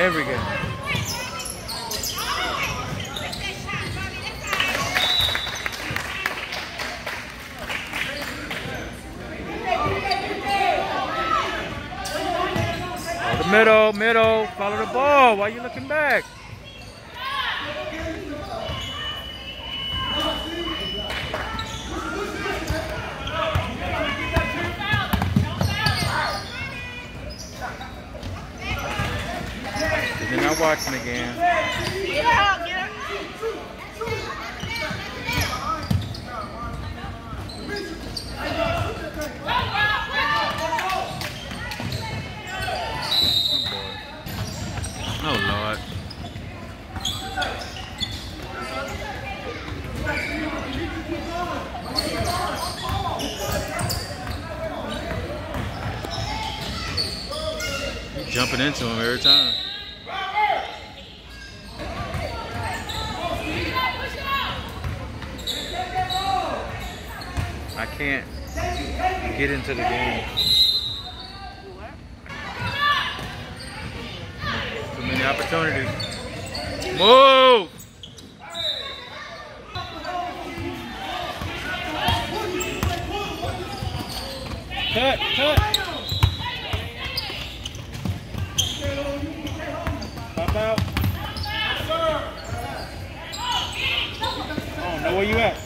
Every game. Oh, the middle. Follow the ball. Why are you looking back? You're not watching again. Get out, get out. Oh, Lord. You're jumping into him every time. I can't get into the game. Too many opportunities. Move! Cut! Pop out. Oh, know where you at?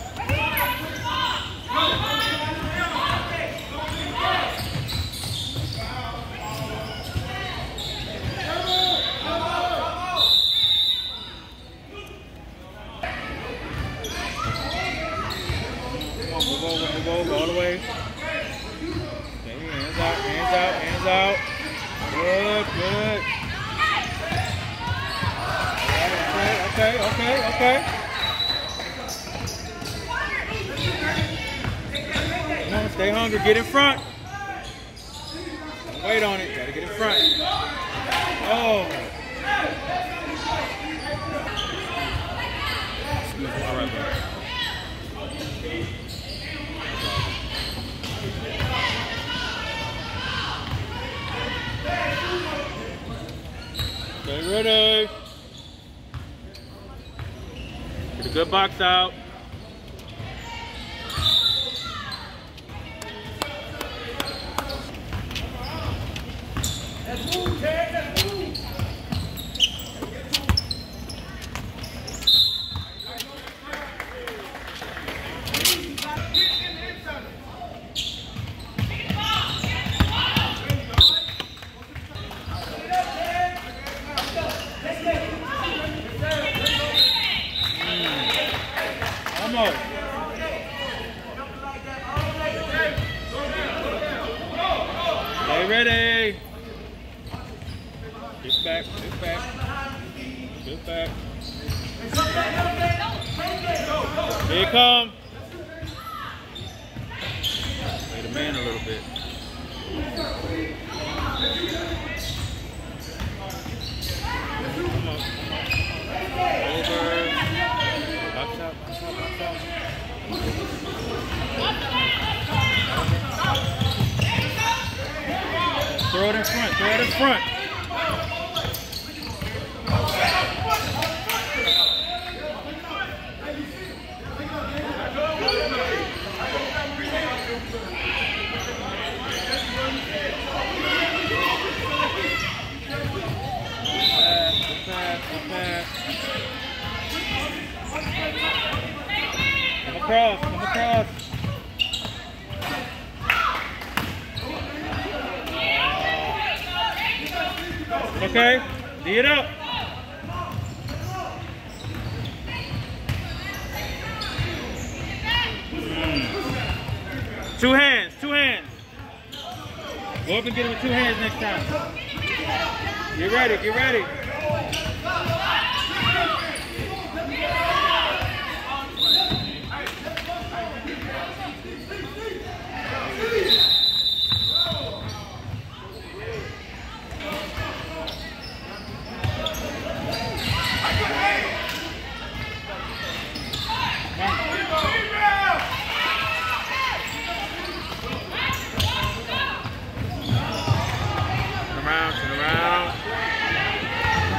Move over all the way. Okay, hands out. Good. Okay. Come on, stay hungry, get in front. Don't wait on it, gotta get in front. Oh. All right, bro. Okay, ready. Get a good box out. Let's move, Ted. Let's move. Stay ready. Get back. Here it comes. Play the man a little bit. Come on. Over. Box out. Throw it in front. Come across. Okay, D it up. Two hands. Go up and get it with 2 hands next time. Get ready. Turn around.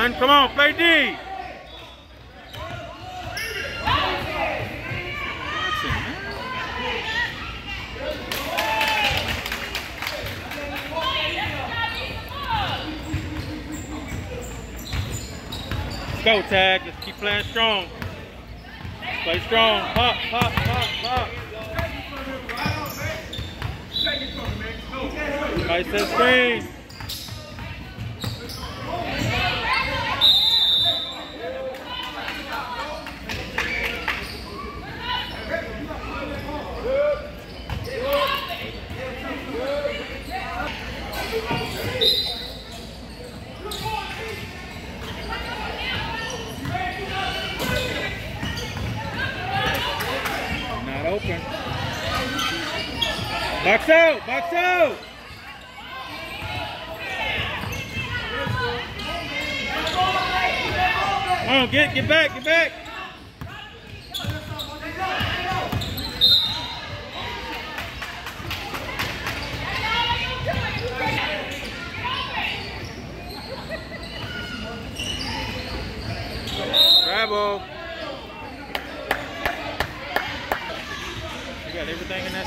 Run, come on, play D. Go, Tag. Let's keep playing strong. Play strong. Pop, pop, pop, pop. Nice set screen. Open. Box out! Box out! Come on, get back, get back! Bravo! Got everything in that.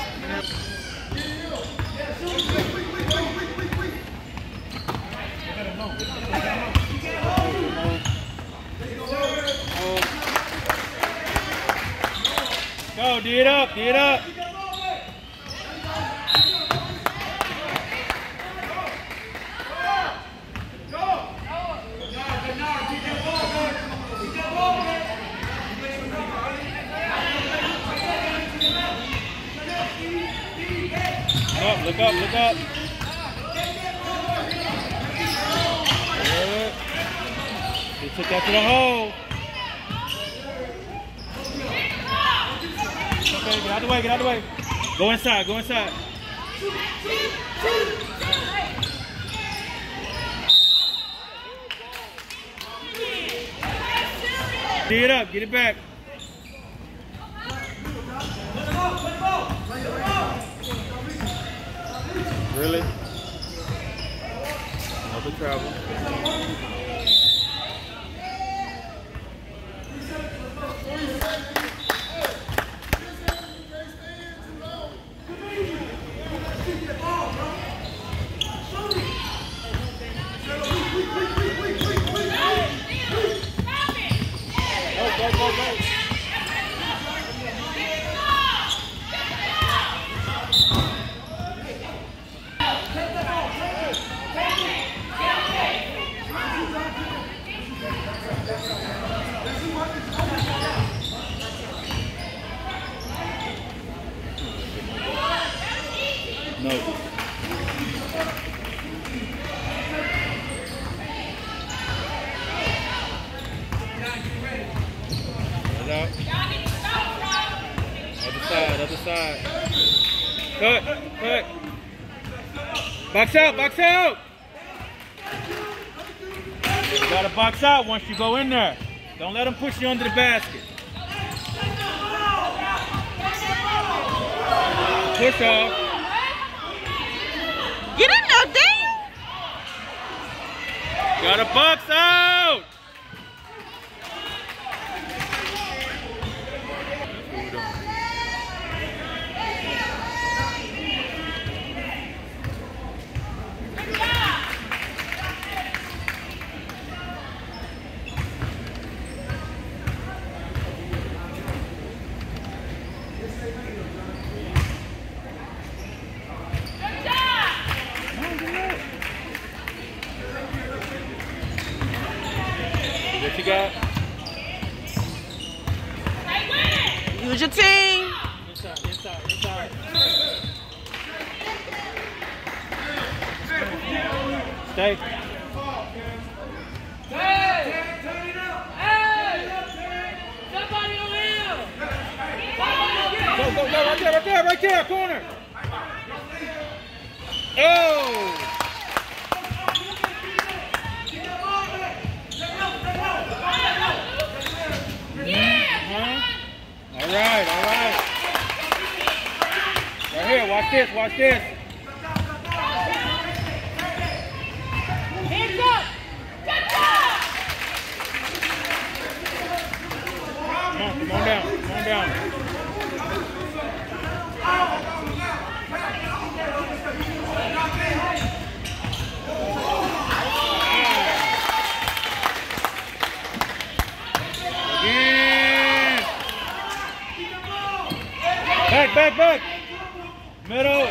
Go, D it up, D it up. Look up, look up. Good. He took that to the hole. Okay, get out the way, get out the way. Go inside, go inside. Tee it up, get it back. Really? Another travel. Go, go, go, go. No. Out. Other side, other side. Cut, cut. Box out, box out. You gotta box out once you go in there. Don't let them push you under the basket. Push off. Get in there, D! Gotta box out! What you got? Use your team. Inside, inside, inside. Stay. Somebody on him. Go, go, go, right there, right there, right there, corner. Oh! All right. Right here, watch this, watch this. Hands up! Good job! Back. Middle.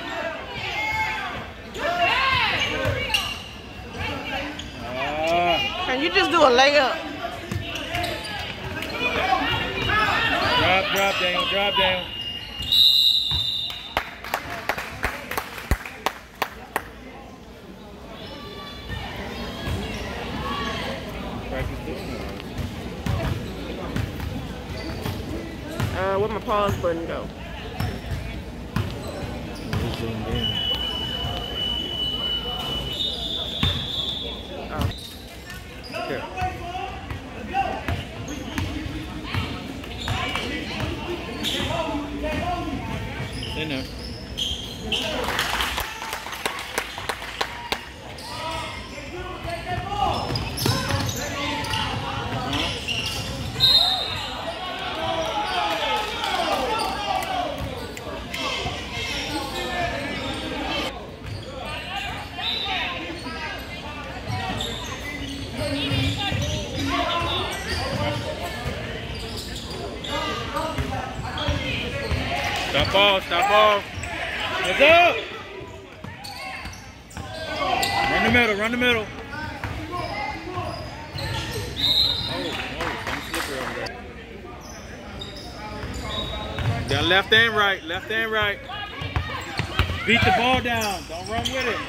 Can you just do a layup? Drop down. Practice doing Where'd my pause button go? zoomed in. Oh. Okay. In there. Stop ball. Let's up. Run the middle. I'm slippery over there. Got left and right. Beat the ball down. Don't run with it.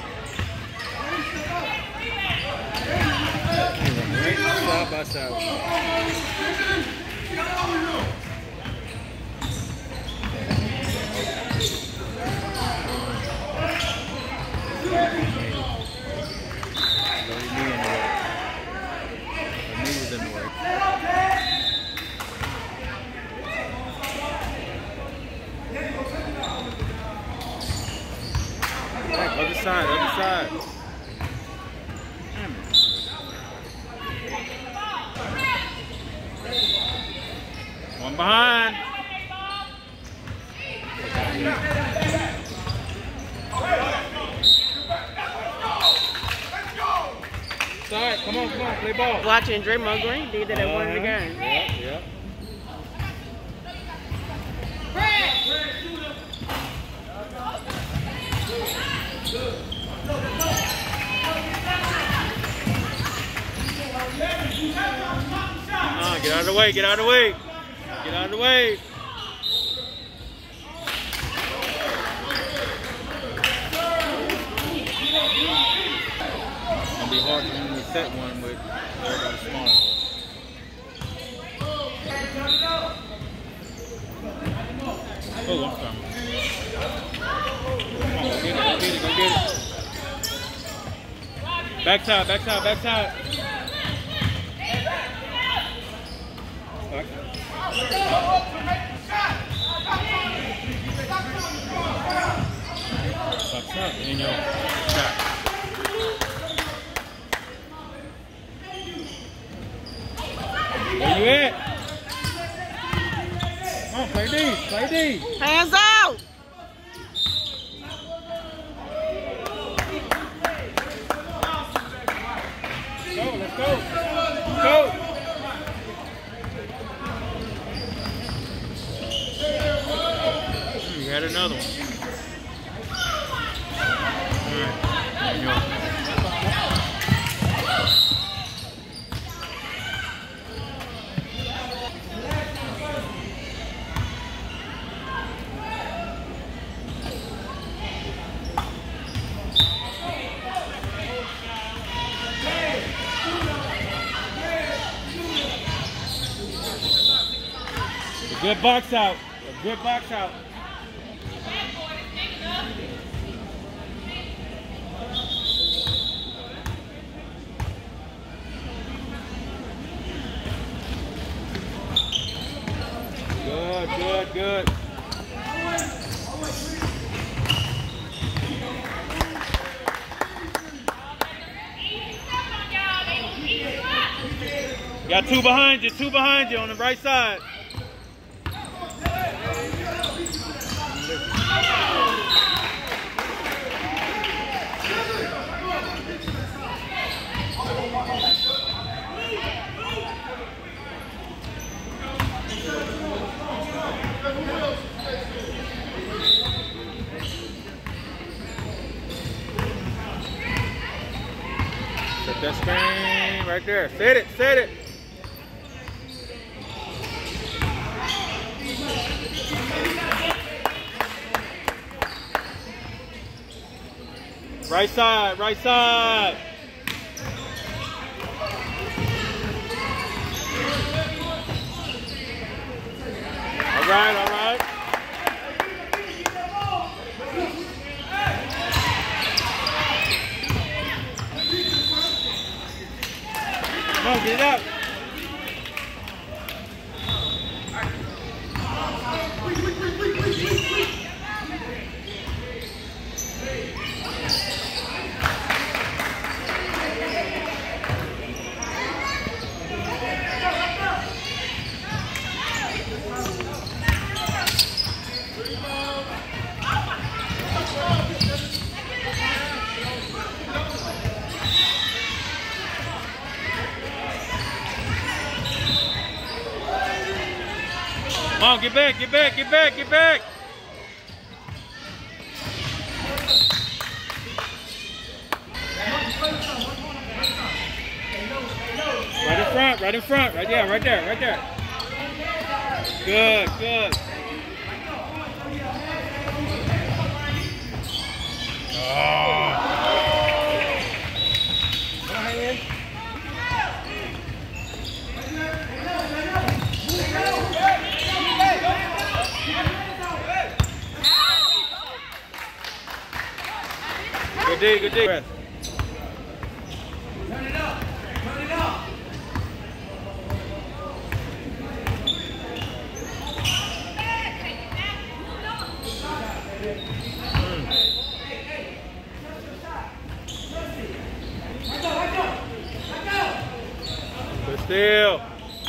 Right side by side. Other side. One behind. Side, come on, play ball. Watching Draymond Green did that at one of the games. Yep. Get out of the way. It's gonna be hard for him to set one with everybody smaller. Oh, I'm coming. Come on, go get it. Backside. In your shot. Where you at? Come on, play D. Hands out. Let's go. You had another one. All right. There you go. Good box out. Good. Got two behind you on the right side. Set that screen right there. Set it, set it. Right side, right side. All right, all right. Come on, get it up. Come on, get back, get back, get back, get back. Right in front, right in front, right there, right there, right there. Good, good. Oh. Good D, good D. Turn it up, turn it up. Good still.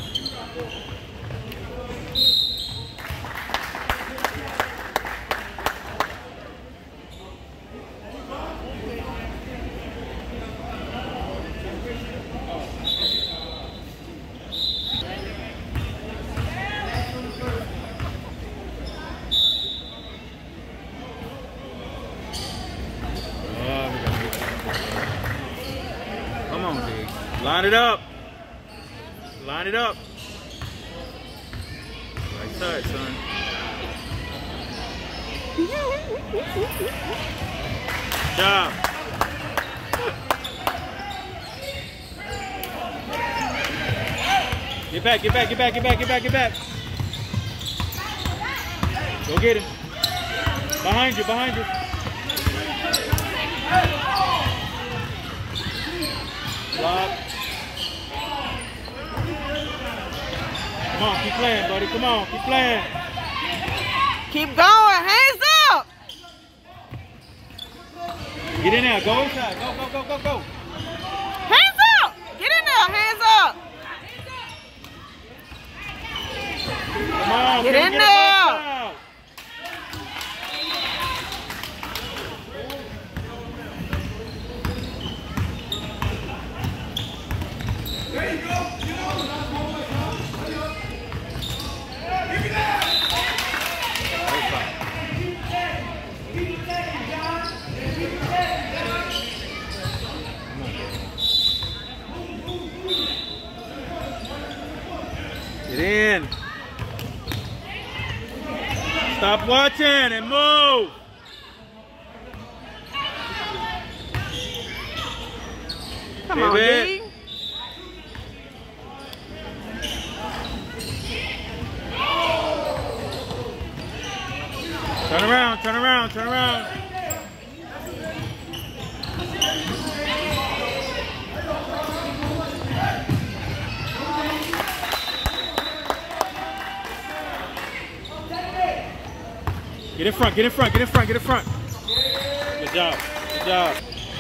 Come on, D. Line it up. Line it up. Right side, son. Job. Get back, get back, get back, get back, get back, get back. Go get him. Behind you, behind you. Lock. Come on, keep playing, buddy. Come on, keep playing. Keep going. Hands up. Get in there. Go inside. Go, go, go, go, go. Hands up. Get in there. Hands up. Come on. Get in a there. ball foul. There you go. Get in. Stop watching and move. Come on, D. Turn around, turn around, turn around. Get in front, get in front, get in front, get in front. Good job, good job.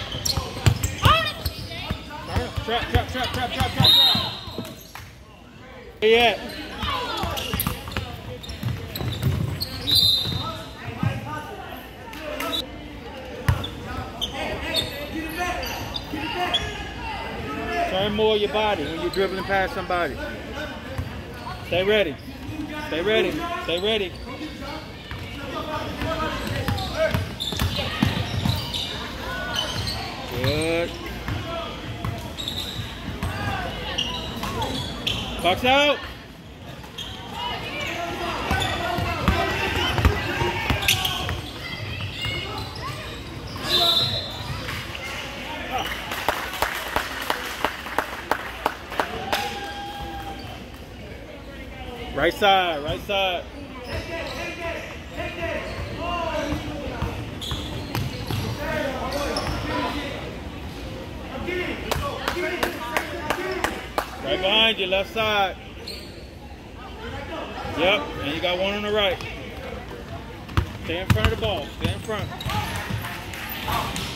Trap, trap, trap, trap, trap, trap, trap. Where you at? Turn more of your body when you're dribbling past somebody. Stay ready. Stay ready. Stay ready. Good. Box out. Right side, right side. Right behind you, left side. Yep, and you got one on the right. Stay in front of the ball, stay in front.